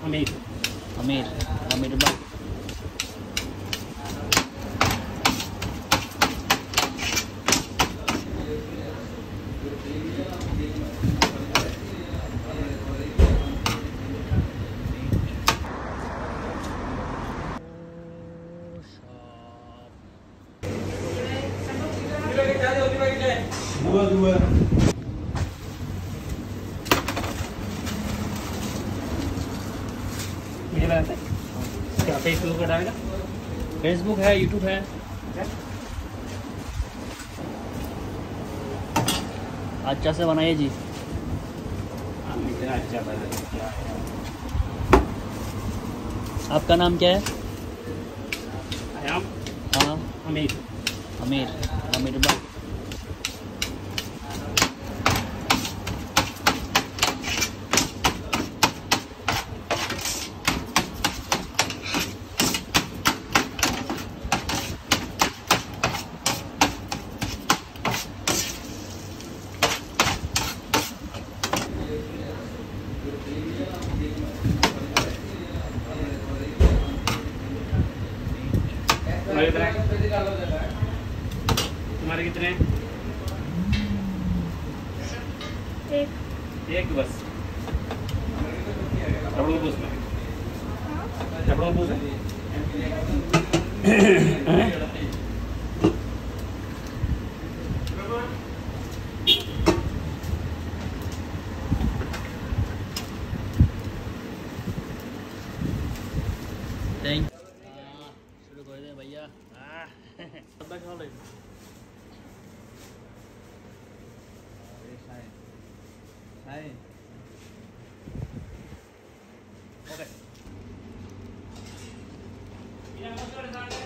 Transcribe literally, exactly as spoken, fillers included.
अमीर अमीर अमीर भाई। दुआ दुआ ये बात है क्या फेसबुक का डालेगा? फेसबुक है, यूट्यूब है। अच्छा से बनाइए जी। इतना अच्छा बना क्या है। आपका नाम क्या है? आयाम हाँ अमीर अमीर अमीर भाई। तुम्हारे कितने? एक एक बस। कपड़ों पूछ में कपड़ों पूछ थैंक शुरू कर दे भैया। ओके